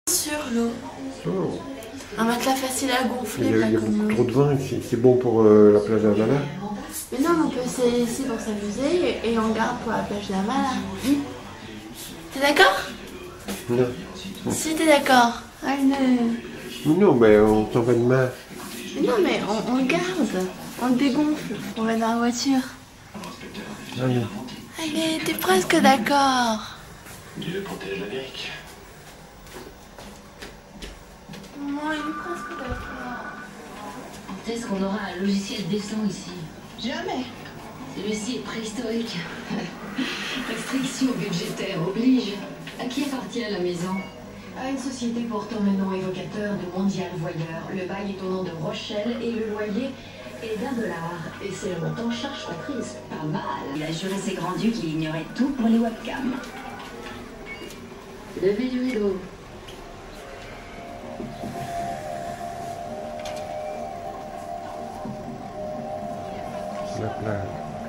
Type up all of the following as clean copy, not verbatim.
Sur l'eau. Oh. Un matelas facile à gonfler. Il y a beaucoup trop de vent ici. C'est bon pour la plage d'Alala. Mais non, on peut essayer ici pour s'amuser et on garde pour la plage d'Amala. T'es d'accord? Non. Si t'es d'accord. Allez. Non, mais on s'en va demain. Non, mais on le garde. On le dégonfle. On va dans la voiture. Allez. Allez, t'es presque d'accord. Dieu protège l'Amérique. Non, il est presque d'accord. Est-ce qu'on aura un logiciel décent ici? Jamais. Celui-ci est préhistorique. Restriction budgétaire oblige. À qui appartient la maison? À une société portant un nom évocateur de mondial voyeur. Le bail est au nom de Rochelle et le loyer est $1. Et c'est le montant charge comprise. Pas mal. Il a juré ses grands-dieux qu'il ignorait tout pour les webcams. Levez du rideau. La plage.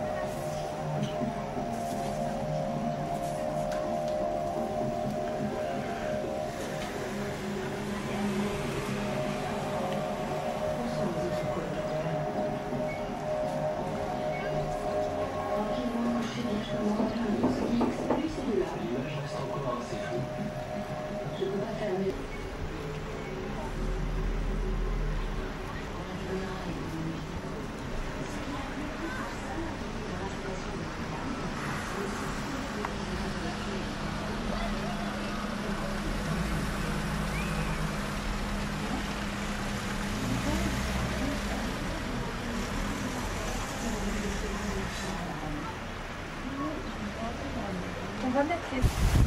On va mettre les...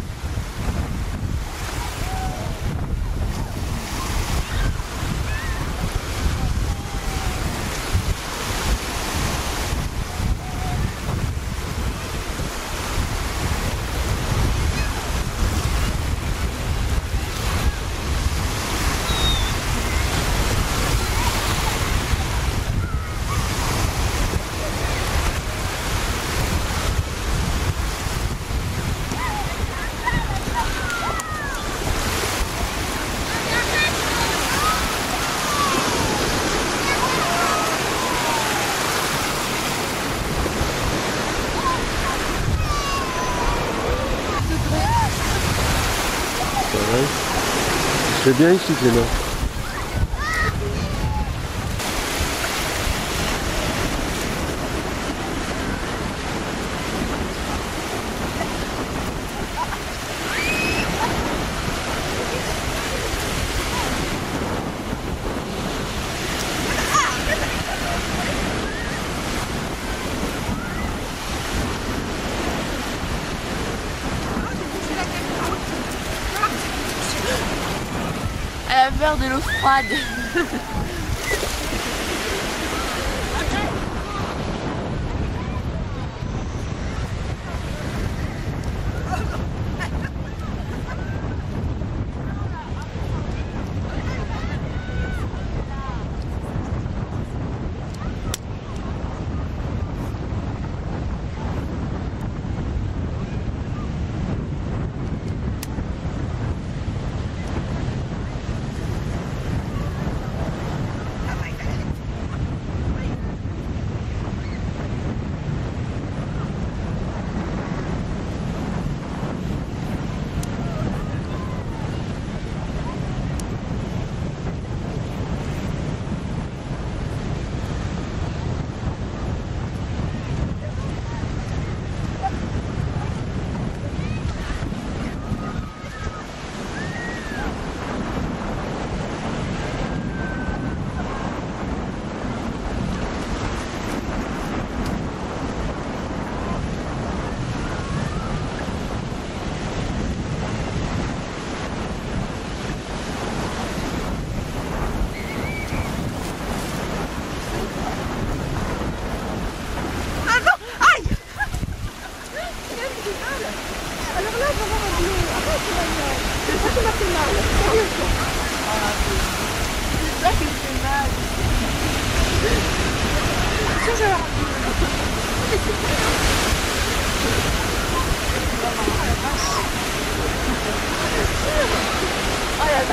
C'est bien ici, Clément. Elle a peur de l'eau froide. Oh la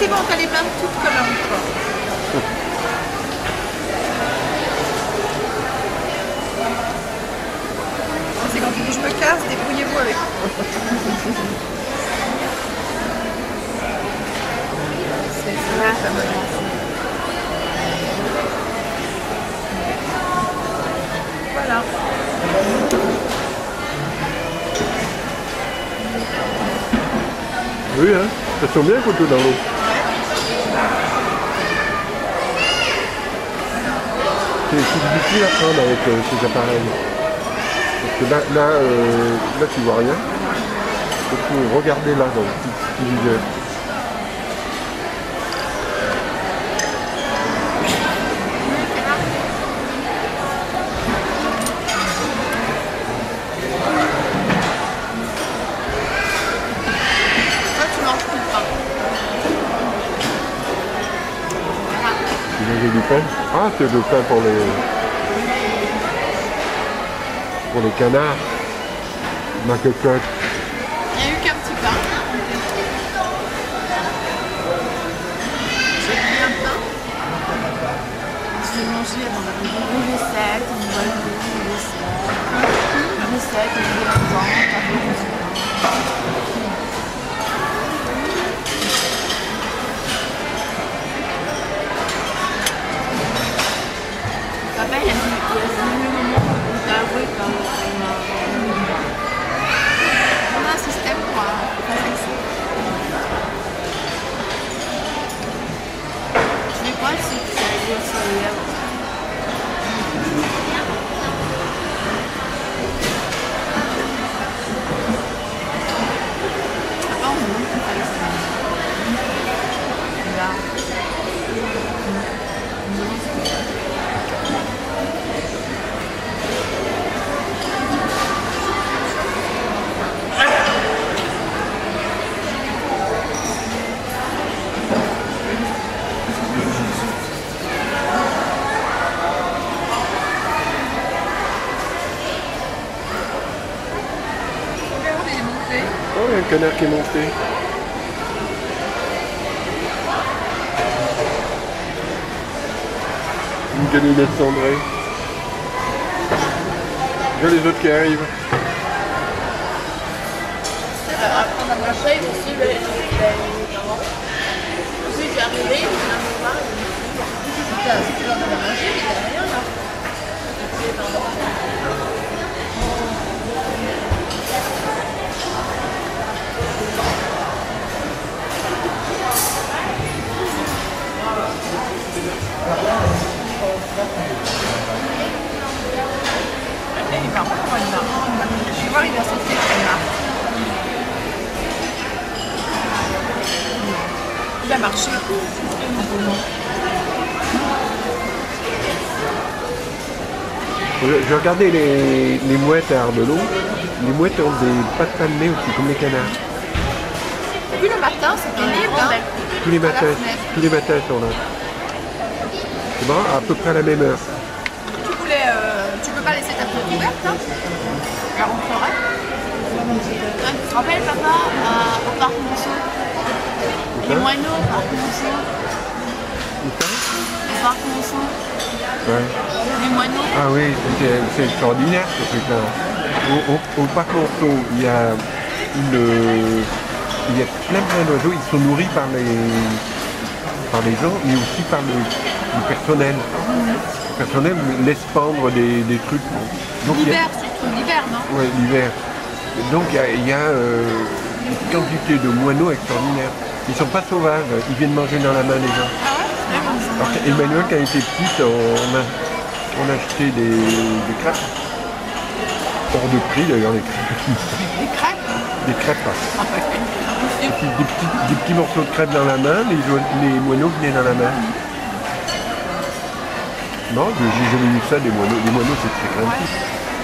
c'est bon, t'as les mains toutes collantes, quoi. C'est quand tu dis je me casse, débrouillez-vous avec moi. C'est vrai, ça me lance. Voilà. Oui, hein, ça sent bien le couteau dans l'eau. C'est difficile à prendre avec ces appareils. Parce que là, tu vois rien. Il faut regarder là dans le petit viseur. Du pain. Ah, c'est le pain pour les canards. Ma cocotte. Il n'y a eu qu'un petit pain. J'ai pris un pain. Je l'ai mangé avant d'arriver. Une recette, une bonne recette. Une recette, une bonne Papa, il y a eu le moment où t'as avoué quand On a un système pour faire ça. je vais voir si tu as eu sur les lèvres. Papa, on me montre qu'on fait ça. Là. Oh, il y a un canard qui est monté. Une galinette cendrée. Il y a les autres qui arrivent. Apprendre à marcher, aussi, ensuite j'ai arrivé, il m'a voir, c'est plus l'heure de la manger, mais t'as rien là. Il est marrant, comment il marche. Je vais voir, il va sauter, il marche. Il a marché. Je regardais les mouettes à Ardelot. Les mouettes ont des pattes palmées aussi, comme les canards. Et puis le matin, c'est pénible, hein. Tous les matins, À la fenêtre. tous les matins elles sont là. C'est bon, à peu près à la même heure. Tu peux pas laisser ta porte ouverte, hein. Elle rentrerait. Tu te rappelles, papa, au parc Monceau, les moineaux au parc Monceau, Où ça au parc Monceau, Ouais. les moineaux. Ah oui, c'est extraordinaire ce truc-là. Au parc Monceau, il y a plein d'oiseaux, ils sont nourris par les gens, mais aussi par le personnel. Le personnel laisse pendre des trucs. Donc, L'hiver, surtout l'hiver, non? Oui, l'hiver. Donc il y a une quantité de moineaux extraordinaire. Ils sont pas sauvages, ils viennent manger dans la main des gens. Ah ouais? Alors qu'Emmanuel, quand il était petite, on a acheté des crêpes. Hors de prix d'ailleurs, les crêpes. Des crêpes? Des crêpes. Ah ouais. Des petits morceaux de crêpes dans la main, les moineaux venaient dans la main. Non, j'ai jamais vu ça, des moineaux. Les moineaux, c'est très craintif.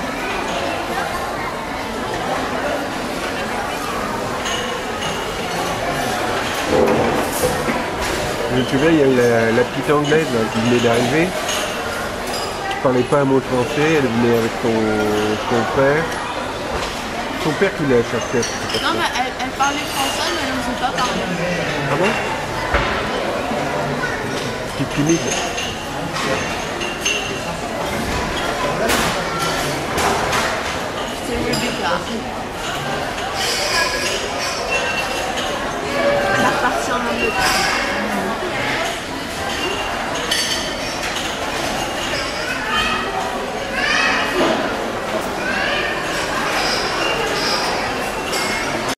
Mais tu vois, il y a la petite anglaise là, qui venait d'arriver. Qui parlait pas un mot de français, elle venait avec son père. Son père qui l'a cherché. Non, mais elle parlait français, mais elle ne sait pas parler. Ah bon? timide.